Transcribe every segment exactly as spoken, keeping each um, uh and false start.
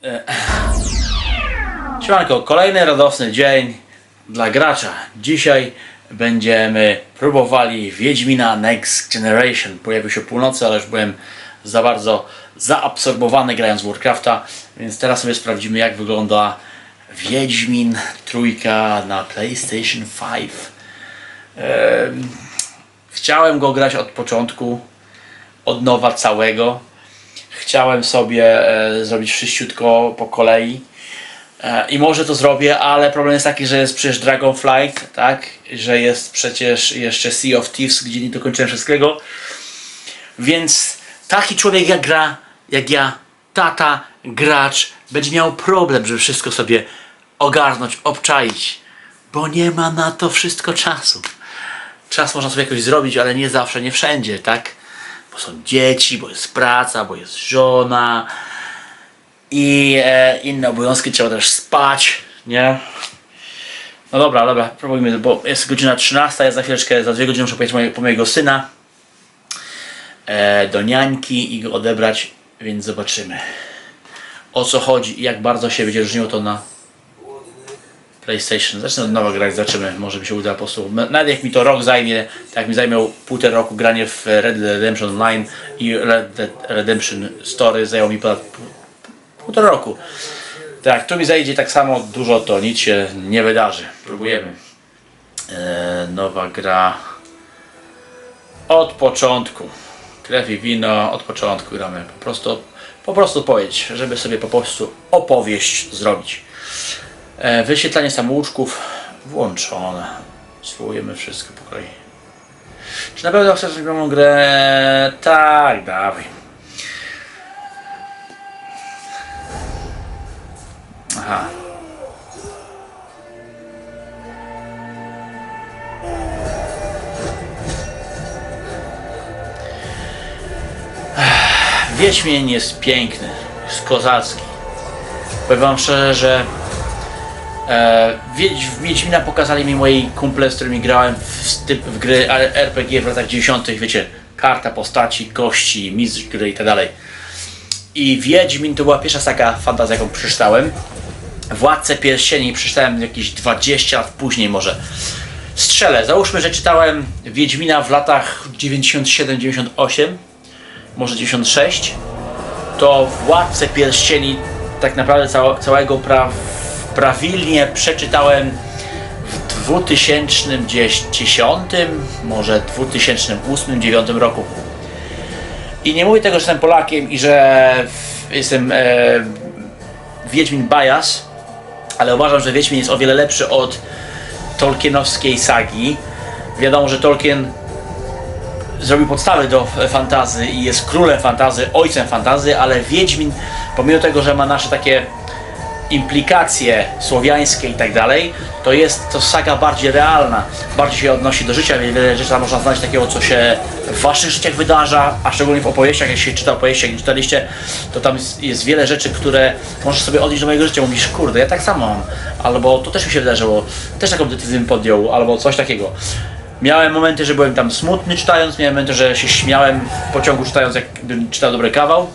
Siemanko, kolejny radosny dzień dla gracza. Dzisiaj będziemy próbowali Wiedźmina Next Generation. Pojawił się o północy, ale już byłem za bardzo zaabsorbowany grając w Warcrafta, więc teraz sobie sprawdzimy, jak wygląda Wiedźmin trójka na PlayStation pięć. Ehm, chciałem go grać od początku, od nowa całego. Chciałem sobie e, zrobić wszyściutko po kolei. I może to zrobię, ale problem jest taki, że jest przecież Dragonflight, tak? Że jest przecież jeszcze Sea of Thieves, gdzie nie dokończyłem wszystkiego. Więc taki człowiek jak gra, jak ja, tata, gracz, będzie miał problem, żeby wszystko sobie ogarnąć, obczaić. Bo nie ma na to wszystko czasu. Czas można sobie jakoś zrobić, ale nie zawsze, nie wszędzie, tak? Bo są dzieci, bo jest praca, bo jest żona. I e, inne obowiązki, trzeba też spać, nie? No dobra, dobra, próbujmy, bo jest godzina trzynasta, ja za chwileczkę, za dwie godziny muszę pojechać po mojego syna e, do niańki i go odebrać, więc zobaczymy, o co chodzi i jak bardzo się będzie różniło to na PlayStation. Zacznę od nowa grać, zobaczymy, może mi się uda po prostu, nawet jak mi to rok zajmie, tak jak mi zajmiał półtora roku granie w Red Dead Redemption Online i Red Dead Redemption Story zajęło mi ponad półtora roku. Tak, tu mi zajdzie tak samo dużo, to nic się nie wydarzy. Próbujemy. E, nowa gra. Od początku. Krew i wino, od początku gramy. Po prostu, po prostu powiedzieć, żeby sobie po prostu opowieść zrobić. E, wyświetlanie samouczków włączone. Spróbujemy wszystko po kolei. Czy na pewno chcesz zrobić grę? Tak, dawaj. Aha. Wiedźmin jest piękny, jest kozacki. Powiem wam szczerze, że e, Wiedź, Wiedźmina pokazali mi moi kumple, z którymi grałem w, typ, w gry R P G w latach dziewięćdziesiątych. Wiecie, karta postaci, kości, mistrz gry i tak dalej. I Wiedźmin to była pierwsza taka fantazja, jaką przeczytałem. Władcę Pierścieni przeczytałem jakieś dwadzieścia lat później może. Strzelę, załóżmy, że czytałem Wiedźmina w latach dziewięćdziesiąt siedem dziewięćdziesiąt osiem, może dziewięćdziesiąt sześć. To Władcę Pierścieni tak naprawdę cał, całego pra, prawilnie przeczytałem w dwutysięcznym dziesiątym, może dwutysięcznym ósmym dziewiątym roku. I nie mówię tego, że jestem Polakiem i że jestem e, Wiedźmin bias, ale uważam, że Wiedźmin jest o wiele lepszy od tolkienowskiej sagi. Wiadomo, że Tolkien zrobił podstawy do fantazy i jest królem fantazy, ojcem fantazy, ale Wiedźmin, pomimo tego, że ma nasze takie implikacje słowiańskie i tak dalej, to jest to saga bardziej realna, bardziej się odnosi do życia, wiele rzeczy tam można znaleźć takiego, co się w waszych życiach wydarza, a szczególnie w opowieściach, jak się czyta opowieści, jak czytaliście, to tam jest, jest wiele rzeczy, które możesz sobie odnieść do mojego życia, mówisz, kurde, ja tak samo mam, albo to też mi się wydarzyło, też taką decyzję bym podjął, albo coś takiego. Miałem momenty, że byłem tam smutny czytając, miałem momenty, że się śmiałem w pociągu czytając, jakbym czytał dobry kawał.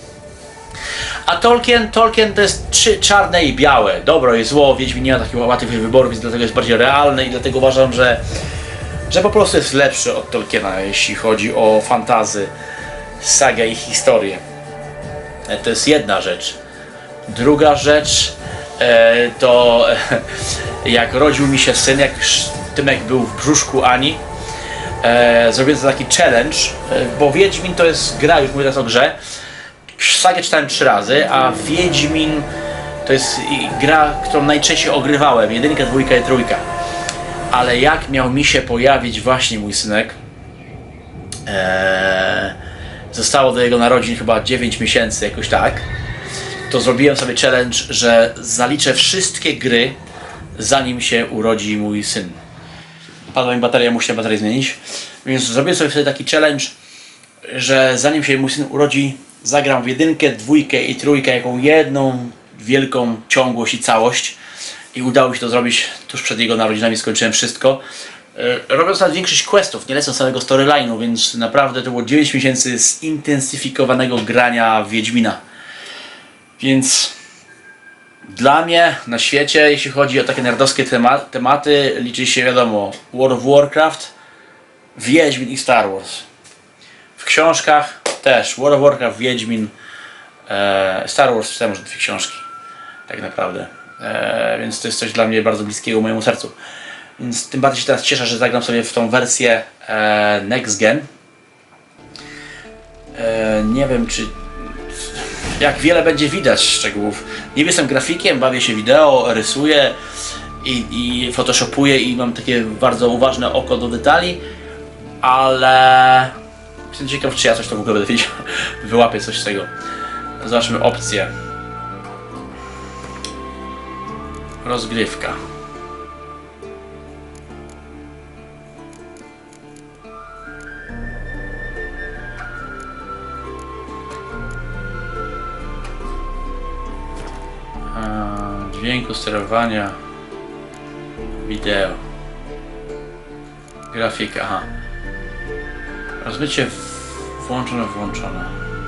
A Tolkien, Tolkien to jest trzy, czarne i białe, dobro i zło, Wiedźmin nie ma takich łatwych wyborów, więc dlatego jest bardziej realny i dlatego uważam, że, że po prostu jest lepszy od Tolkiena, jeśli chodzi o fantazy, sagę i historię. To jest jedna rzecz. Druga rzecz e, to e, jak rodził mi się syn, jak już Tymek był w brzuszku Ani, e, zrobiłem taki challenge, e, bo Wiedźmin to jest gra, już mówię teraz o grze. Sagę czytałem trzy razy, a Wiedźmin to jest gra, którą najczęściej ogrywałem, jedynka, dwójka i trójka. Ale jak miał mi się pojawić właśnie mój synek, ee, zostało do jego narodzin chyba dziewięć miesięcy, jakoś tak, to zrobiłem sobie challenge, że zaliczę wszystkie gry, zanim się urodzi mój syn. Padła mi bateria, muszę baterię zmienić, więc zrobiłem sobie wtedy taki challenge, że zanim się mój syn urodzi, zagram w jedynkę, dwójkę i trójkę jaką jedną wielką ciągłość i całość. I udało mi się to zrobić tuż przed jego narodzinami, skończyłem wszystko. Robiąc nawet większość questów, nie lecąc samego storyline'u, więc naprawdę to było dziewięć miesięcy zintensyfikowanego grania w Wiedźmina. Więc Dla mnie na świecie, jeśli chodzi o takie nerdowskie tema tematy, liczy się, wiadomo, World of Warcraft, Wiedźmin i Star Wars. W książkach też World of Warcraft, Wiedźmin, e, Star Wars, czytałem już dwie książki, tak naprawdę. E, więc to jest coś dla mnie bardzo bliskiego mojemu sercu. Więc tym bardziej się teraz cieszę, że zagram sobie w tą wersję e, Next Gen. E, nie wiem, czy jak wiele będzie widać szczegółów. Nie jestem grafikiem, bawię się wideo, rysuję i, i photoshopuję i mam takie bardzo uważne oko do detali, ale jestem ciekaw, czy ja coś to w ogóle będę wiedział. Wyłapię coś z tego. Zobaczmy opcję. Rozgrywka. Dźwięku, sterowania, wideo, grafika, aha. Rozmycie włączone, włączone.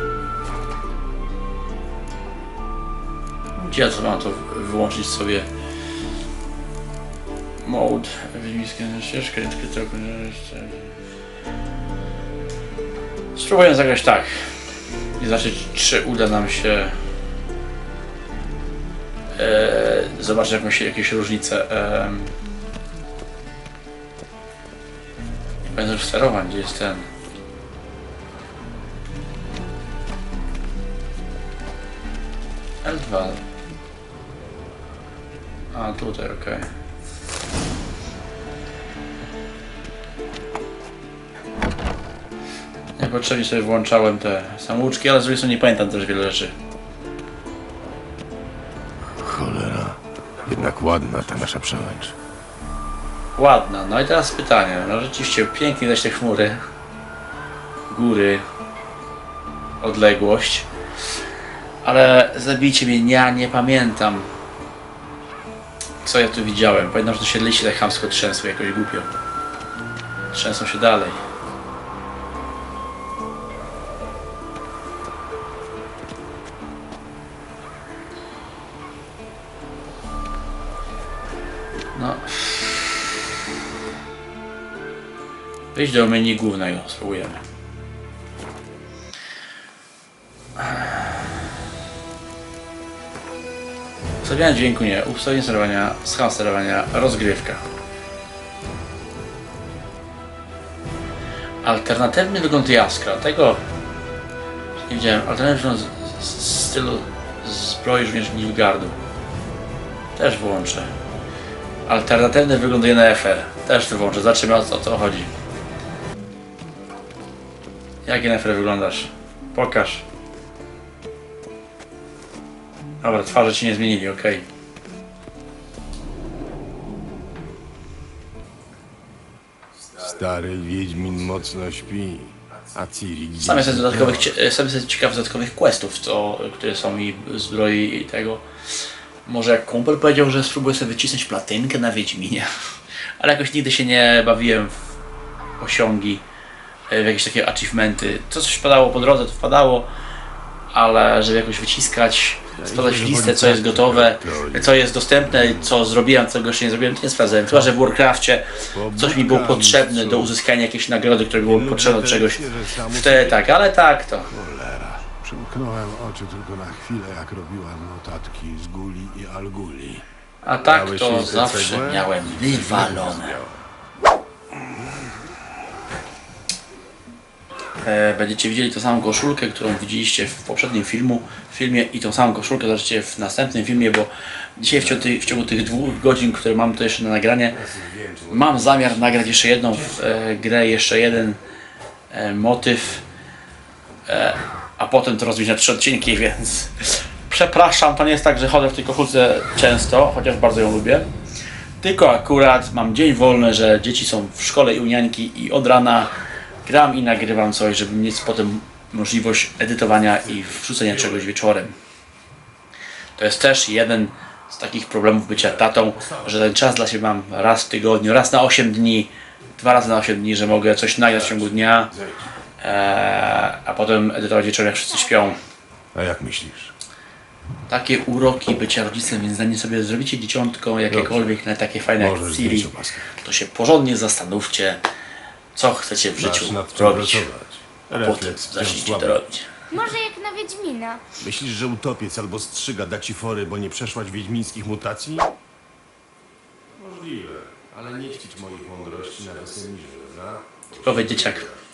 Gdzie ja co mam to wyłączyć sobie? Mode, wiedźmińskie ścieżkę, spróbuję zagrać tak. I zobaczyć, czy uda nam się Eee, zobaczę jakąś, jakieś różnice. Eee, nie pamiętam już sterowań, gdzie jest ten. L dwa. A tutaj, ok. Niepotrzebnie sobie włączałem te samouczki, ale z drugiej strony nie pamiętam też wiele rzeczy. Cholera, jednak ładna ta nasza przełęcz. Ładna. No i teraz pytanie. No rzeczywiście pięknie dać te chmury, góry, odległość. Ale zabijcie mnie, ja nie pamiętam, co ja tu widziałem. Pamiętam, że to się liście tak chamsko trzęsły jakoś głupio. Trzęsą się dalej. No. Wejdź do menu głównego, spróbujemy. Ustawianie dźwięku nie, ustawienie sterowania, schema sterowania, rozgrywka. Alternatywny wygląd jaskra, tego nie widziałem. Alternatywny wygląd z stylu zbroi żołnierzy Nilfgaardu. Też włączę. Alternatywny wygląd Yennefer. Też wyłączę. Zobaczymy, o co, o co chodzi. Jak Yennefer wyglądasz? Pokaż. Dobra, twarze ci nie zmienili, ok. Stary Wiedźmin mocno śpi, a Ciri gdzieś... Sam jestem, dodatkowych, sam jestem ciekaw dodatkowych questów, co, które są mi zbroi i tego. Może jak kumpel powiedział, że spróbuję sobie wycisnąć platynkę na Wiedźminie. Ale jakoś nigdy się nie bawiłem w osiągi, w jakieś takie achievementy. Co coś wpadało po drodze, to wpadało. Ale żeby jakoś wyciskać, sprawdzać w listę, co jest gotowe, co jest dostępne, co zrobiłem, co jeszcze nie zrobiłem, to nie sprawdzałem. Chyba, że w Warcrafcie coś mi było potrzebne do uzyskania jakiejś nagrody, które było potrzebne do czegoś. Wtedy tak, ale tak to. Cholera. Przymknąłem oczy tylko na chwilę, jak robiłem notatki z Guli i Alguli. A tak to zawsze miałem wywalone. E, będziecie widzieli tą samą koszulkę, którą widzieliście w poprzednim filmu, filmie i tą samą koszulkę zobaczycie w następnym filmie, bo dzisiaj w ciągu, tych, w ciągu tych dwóch godzin, które mam to jeszcze na nagranie, mam zamiar nagrać jeszcze jedną w, e, grę, jeszcze jeden e, motyw, e, a potem to rozbić na trzy odcinki, więc przepraszam, to nie jest tak, że chodzę w tej koszulce często, chociaż bardzo ją lubię. Tylko akurat mam dzień wolny, że dzieci są w szkole i u niańki i od rana gram i nagrywam coś, żeby mieć potem możliwość edytowania i wrzucenia czegoś wieczorem. To jest też jeden z takich problemów bycia tatą, że ten czas dla siebie mam raz w tygodniu, raz na osiem dni, dwa razy na osiem dni, że mogę coś nagrać w ciągu dnia, ee, a potem edytować wieczorem, jak wszyscy śpią. A jak myślisz? takie uroki bycia rodzicem, więc zanim sobie zrobicie dzieciątko jakiekolwiek na takie fajne jak Możesz Ciri, zdjąć opaskę. to się porządnie zastanówcie, co chcecie w życiu Zacz nad tym robić. pracować. A potem Refleks wciąż zacznijcie słaby. to robić. Może jak na Wiedźmina. Myślisz, że utopiec albo strzyga da ci fory, bo nie przeszłaś wiedźmińskich mutacji? Możliwe, ale nie chcieć moich mądrości na weselniże, prawda? Typowy dzieciak.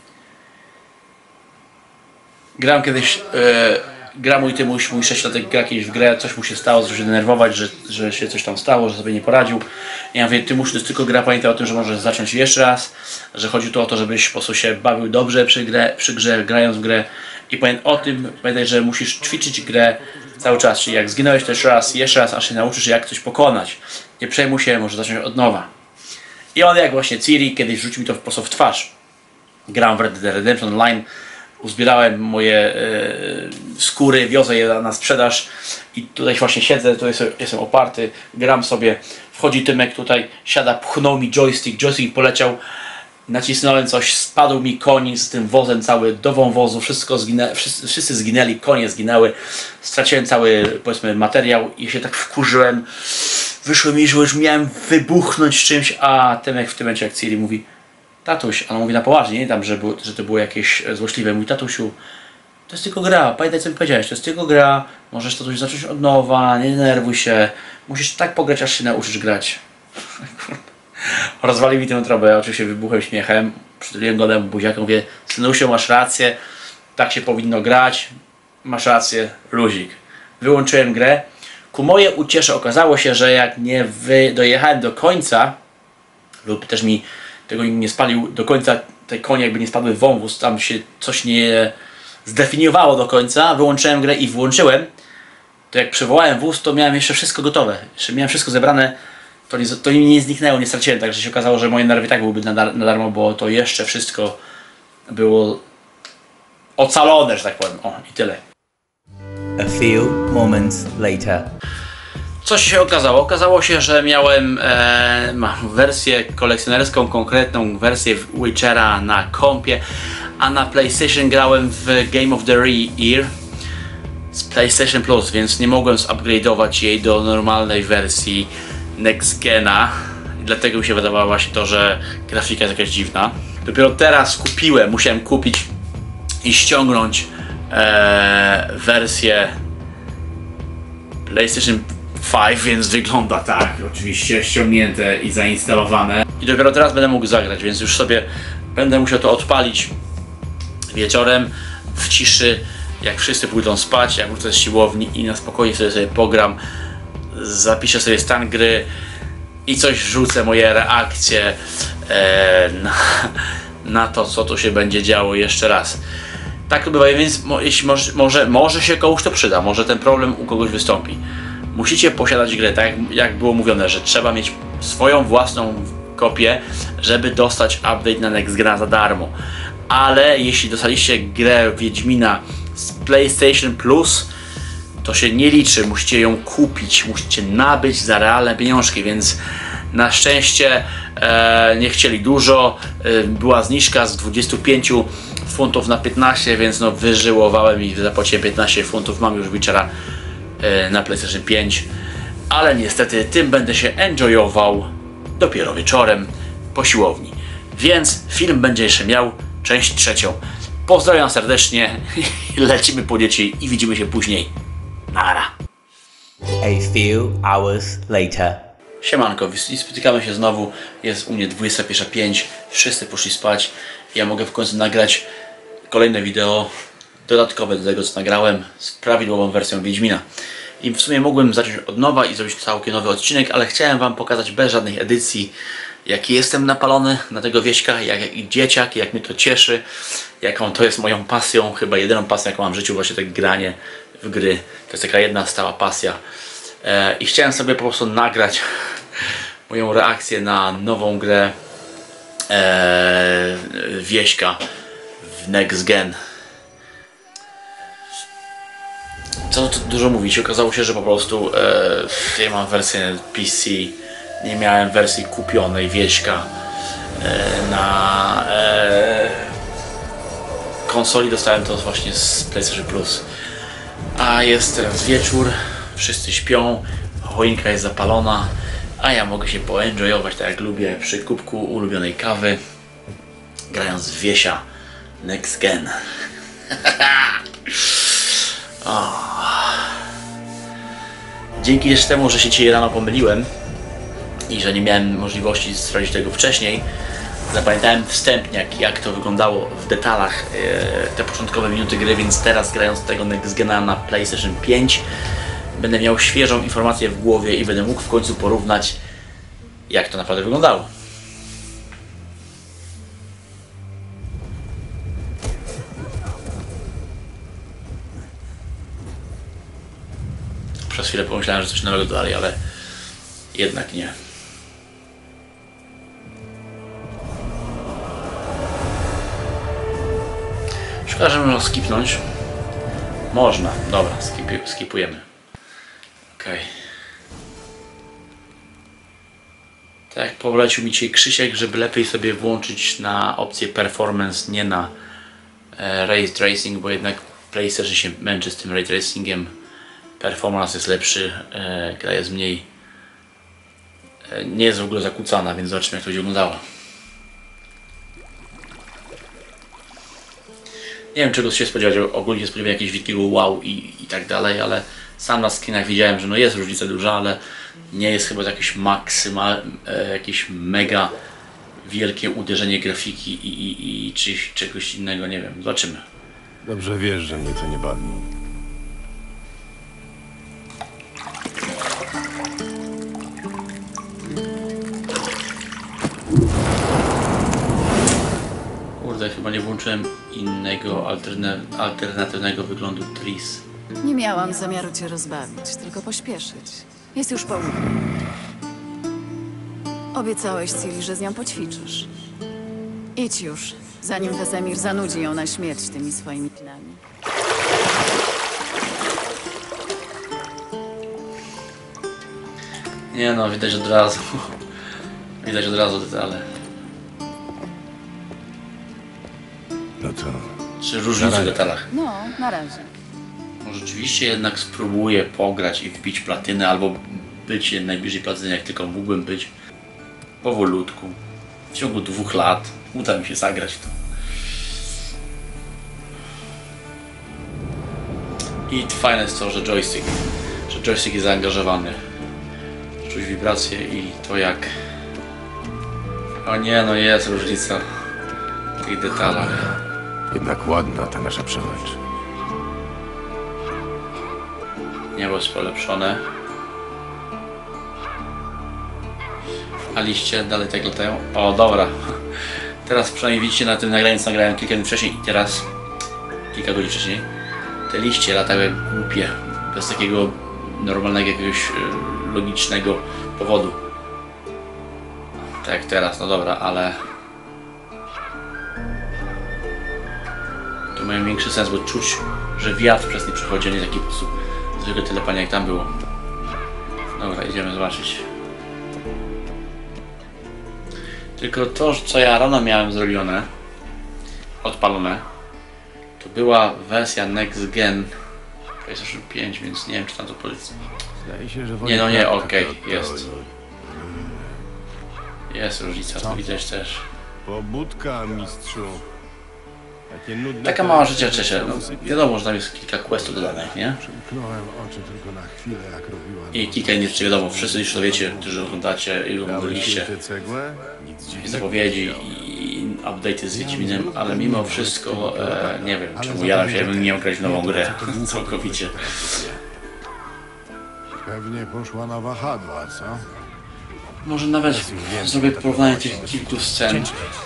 Grałem kiedyś, e, gra mój Tymuś, mój sześciolatek gra kiedyś w grę, coś mu się stało, zaczął się denerwować, że, że się coś tam stało, że sobie nie poradził. I ja mówię, Tymuś, to jest tylko gra, pamiętaj o tym, że możesz zacząć jeszcze raz, że chodzi tu o to, żebyś po prostu się bawił dobrze przy, grę, przy grze, grając w grę. I pamiętaj o tym, pamiętaj, że musisz ćwiczyć grę cały czas, czyli jak zginąłeś to jeszcze raz, jeszcze raz, aż się nauczysz jak coś pokonać. Nie przejmuj się, może zacząć od nowa. I on jak właśnie Ciri kiedyś rzucił mi to po prostu w twarz. Grałem w Red Dead Redemption Online, uzbierałem moje e, skóry, wiozę je na sprzedaż i tutaj właśnie siedzę, tutaj sobie, jestem oparty, gram sobie, wchodzi Tymek tutaj, siada, pchnął mi joystick, joystick poleciał, nacisnąłem coś, spadł mi koń z tym wozem cały do wąwozu, wszystko zginę, wszyscy, wszyscy zginęli, konie zginęły, straciłem cały, powiedzmy, materiał i się tak wkurzyłem, wyszło mi, że już miałem wybuchnąć czymś, a Tymek w tym momencie jak Ciri mówi: tatuś, a on mówi na poważnie, nie tam, że, był, że to było jakieś złośliwe. Mówi: tatusiu, to jest tylko gra, pamiętaj co mi powiedziałeś, to jest tylko gra, możesz tatuś zacząć od nowa, nie denerwuj się, musisz tak pograć, aż się nauczysz grać. Rozwalił mi tę trobę, ja oczywiście wybuchłem śmiechem, przytuliłem go do buziaka, mówię: synusiu, masz rację, tak się powinno grać, masz rację, luzik. Wyłączyłem grę. Ku mojej uciesze okazało się, że jak nie wy dojechałem do końca, lub też mi tego nie spalił do końca, te konie jakby nie spadły w wąwóz, tam się coś nie zdefiniowało do końca, wyłączyłem grę i włączyłem, to jak przywołałem wóz, to miałem jeszcze wszystko gotowe, jeszcze miałem wszystko zebrane, to, nie, to mi nie zniknęło, nie straciłem, także się okazało, że moje nerwy tak byłyby na, dar na darmo, bo to jeszcze wszystko było ocalone, że tak powiem. O, i tyle. A few moments later. Co się okazało? Okazało się, że miałem e, mam wersję kolekcjonerską, konkretną wersję Witchera na kompie, a na PlayStation grałem w Game of the Year z PlayStation Plus, więc nie mogłem zupgrade'ować jej do normalnej wersji Next Gena. Dlatego mi się wydawało właśnie to, że grafika jest jakaś dziwna. Dopiero teraz kupiłem, musiałem kupić i ściągnąć e, wersję PlayStation pięć, więc wygląda tak, oczywiście ściągnięte i zainstalowane. I dopiero teraz będę mógł zagrać, więc już sobie będę musiał to odpalić wieczorem w ciszy, jak wszyscy pójdą spać, jak wrócę z siłowni i na spokojnie sobie, sobie pogram, zapiszę sobie stan gry i coś wrzucę, moje reakcje e, na, na to, co tu się będzie działo jeszcze raz. Tak to bywa, więc mo, jeśli może, może, może się komuś to przyda, może ten problem u kogoś wystąpi. Musicie posiadać grę, tak jak, jak było mówione, że trzeba mieć swoją własną kopię, żeby dostać update na Next Gena za darmo. Ale jeśli dostaliście grę Wiedźmina z PlayStation Plus, to się nie liczy, musicie ją kupić, musicie nabyć za realne pieniążki, więc na szczęście e, nie chcieli dużo, e, była zniżka z dwudziestu pięciu funtów na piętnaście, więc no wyżyłowałem i zapłaciłem piętnaście funtów, mam już Witchera e, na PlayStation pięć, ale niestety tym będę się enjoyował dopiero wieczorem po siłowni, więc film będzie jeszcze miał część trzecią. Pozdrawiam serdecznie, lecimy po dzieci i widzimy się później. Nara. A few hours later. Siemanko, i spotykamy się znowu, jest u mnie dwudziesta pierwsza pięć, wszyscy poszli spać, ja mogę w końcu nagrać kolejne wideo dodatkowe do tego, co nagrałem z prawidłową wersją Wiedźmina. I w sumie mogłem zacząć od nowa i zrobić całkiem nowy odcinek, ale chciałem wam pokazać bez żadnych edycji, jaki jestem napalony na tego wieśka, jak, jak dzieciak, jak mnie to cieszy, jaką to jest moją pasją, chyba jedyną pasją, jaką mam w życiu, właśnie tak granie w gry. To jest taka jedna stała pasja. E, I chciałem sobie po prostu nagrać moją reakcję na nową grę e, wieśka w Next Gen. Co tu dużo mówić, okazało się, że po prostu e, ja mam wersję P C, nie miałem wersji kupionej wieśka e, na e, konsoli, dostałem to właśnie z PlayStation Plus. A jest teraz wieczór, wszyscy śpią, choinka jest zapalona, a ja mogę się poenjoyować tak jak lubię przy kubku ulubionej kawy, grając w Wiesia Next Gen. Dzięki też temu, że się dzisiaj rano pomyliłem i że nie miałem możliwości sprawdzić tego wcześniej, zapamiętałem wstępnie jak, jak to wyglądało w detalach e, te początkowe minuty gry, więc teraz grając tego Next Gena na PlayStation pięć będę miał świeżą informację w głowie i będę mógł w końcu porównać, jak to naprawdę wyglądało. Przez chwilę pomyślałem, że coś nowego dodali, ale jednak nie. Szkoda, że można skipnąć. Można, dobra, skipi, skipujemy. Okej. Tak jak polecił mi dzisiaj Krzysiek, żeby lepiej sobie włączyć na opcję performance, nie na e, ray tracing, bo jednak PlayStation się męczy z tym ray tracingiem. Performance jest lepszy, e, gra jest mniej, e, nie jest w ogóle zakłócana, więc zobaczymy jak to będzie wyglądało. Nie wiem czego się spodziewać, ogólnie się spodziewałem jakiegoś wielkiego wow i, i tak dalej, ale sam na skinach widziałem, że no jest różnica duża, ale nie jest chyba jakieś maksymal, e, jakieś mega wielkie uderzenie grafiki i, i, i czy czegoś innego, nie wiem, zobaczymy. Dobrze wiesz, że mnie to nie bawi. Kurde, chyba nie włączyłem innego alterna alternatywnego wyglądu Tris. Nie miałam zamiaru cię rozbawić, tylko pośpieszyć. Jest już południe. Obiecałeś Ciri, że z nią poćwiczysz. Idź już, zanim Wesemir zanudzi ją na śmierć tymi swoimi pinami. Nie no, widać od razu. Widać od razu detale. No to... Czy różnice w detalach. No, na razie. Może rzeczywiście jednak spróbuję pograć i wbić platynę, albo być najbliżej platyny jak tylko mógłbym być. Powolutku. W ciągu dwóch lat uda mi się zagrać to. I fajne jest to, że joystick, że joystick jest zaangażowany. Czuć wibracje i to jak... O nie, no jest różnica w tych detalach. Jednak ładna ta nasza przełęcz. Niebo jest polepszone. A liście dalej tak latają. O, dobra. Teraz przynajmniej widzicie na tym nagraniu, co nagrałem kilka dni wcześniej i teraz, kilka godzin wcześniej, te liście latały jak głupie, bez takiego normalnego, jakiegoś logicznego powodu. Tak jak teraz, no dobra, ale to mają większy sens, bo czuć, że wiatr przez nie przechodzi, a nie taki po prostu zwykle telepania jak tam było. Dobra, idziemy zobaczyć. Tylko to, co ja rano miałem zrobione, odpalone, to była wersja Next Gen PlayStation pięć, więc nie wiem, czy tam to polecę. Zdaje się, że Nie, no nie, wojna okej, taka jest. to- Jest różnica, to widać też. Pobudka, mistrzu. Takie nudne Taka mała teksty rzecz, Czesia. No, muzyki. wiadomo, że tam jest kilka questów dodanych, nie? Przymknąłem oczy tylko na chwilę, jak robiła... I kilka innych rzeczy, wiadomo, wszyscy już to wiecie, którzy oglądacie i oglądaliście. tę cegłę? Nic I dziwnego. zapowiedzi i update'y z Wiedźminem, ale mimo wszystko e, nie wiem, czemu jaram się, jakbym miał grać w nową grę całkowicie. Pewnie poszła na wahadła, co? Może nawet zrobię porównanie tych kilku scen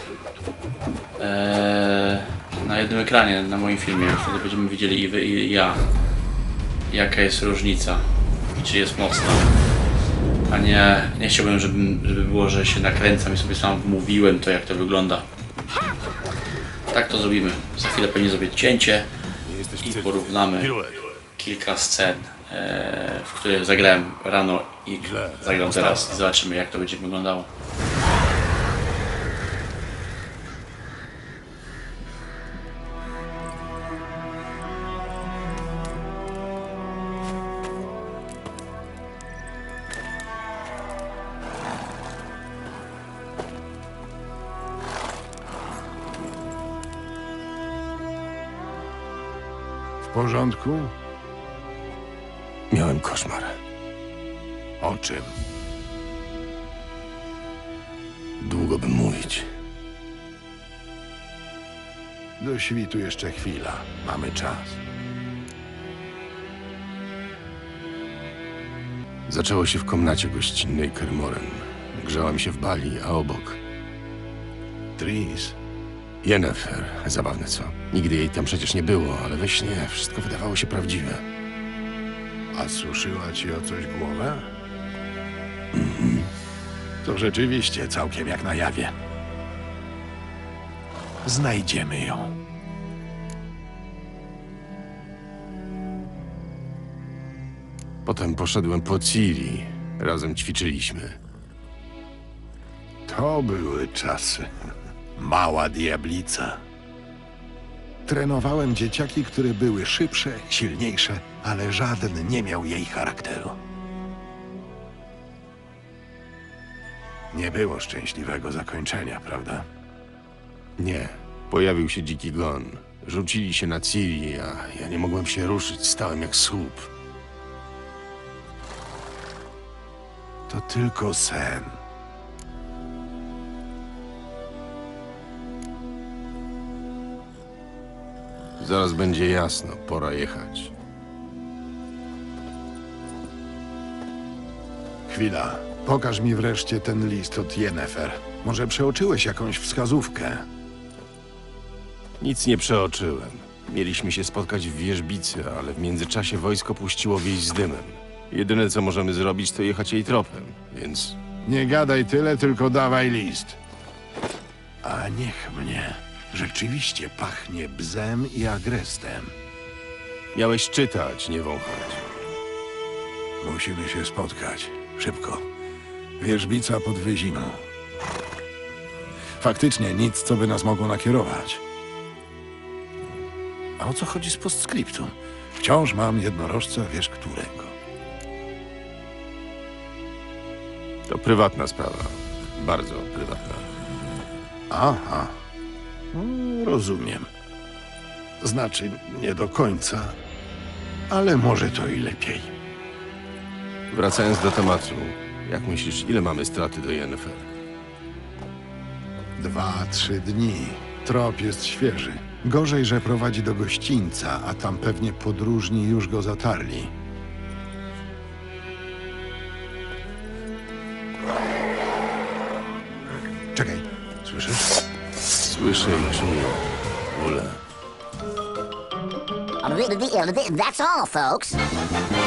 e, na jednym ekranie, na moim filmie, wtedy będziemy widzieli i wy i ja, jaka jest różnica i czy jest mocna. A nie, nie chciałbym, żeby, żeby było, że się nakręcam i sobie sam mówiłem to, jak to wygląda. Tak to zrobimy. Za chwilę pewnie zrobię cięcie i porównamy kilka scen, e, w których zagrałem rano i zagram teraz i zobaczymy, jak to będzie wyglądało. porządku? Miałem koszmar. O czym? Długo bym mówić. Do świtu jeszcze chwila. Mamy czas. Zaczęło się w komnacie gościnnej Kermoren. Grzała mi się w bali, a obok Tris, Yennefer. Zabawne co? Nigdy jej tam przecież nie było, ale we śnie wszystko wydawało się prawdziwe. a suszyła ci o coś głowę? Mhm. To rzeczywiście całkiem jak na jawie. Znajdziemy ją. Potem poszedłem po Ciri. Razem ćwiczyliśmy. To były czasy. Mała diablica. Trenowałem dzieciaki, które były szybsze, silniejsze, ale żaden nie miał jej charakteru. Nie było szczęśliwego zakończenia, prawda? Nie. Pojawił się dziki gon. Rzucili się na Ciri, a ja nie mogłem się ruszyć. Stałem jak słup. To tylko sen. Zaraz będzie jasno. Pora jechać. Chwila. Pokaż mi wreszcie ten list od Yennefer. Może przeoczyłeś jakąś wskazówkę? Nic nie przeoczyłem. Mieliśmy się spotkać w wierzbicy, ale w międzyczasie wojsko puściło wieś z dymem. Jedyne co możemy zrobić, to jechać jej tropem, więc Nie gadaj tyle, tylko dawaj list. A niech mnie. Rzeczywiście pachnie bzem i agrestem. miałeś czytać, nie wąchać. Musimy się spotkać. Szybko. Wierzbica pod Wyziną. Faktycznie nic, co by nas mogło nakierować. A o co chodzi z postscriptum? Wciąż mam jednorożca, wiesz którego. To prywatna sprawa. Bardzo prywatna. Aha. No, rozumiem. Znaczy, nie do końca, ale może to i lepiej. Wracając do tematu, jak myślisz, ile mamy straty do Yennefer? Dwa, trzy dni. Trop jest świeży. Gorzej, że prowadzi do gościńca, a tam pewnie podróżni już go zatarli. Czekaj, słyszysz? Słyszę i czuję bóle. That's all, folks.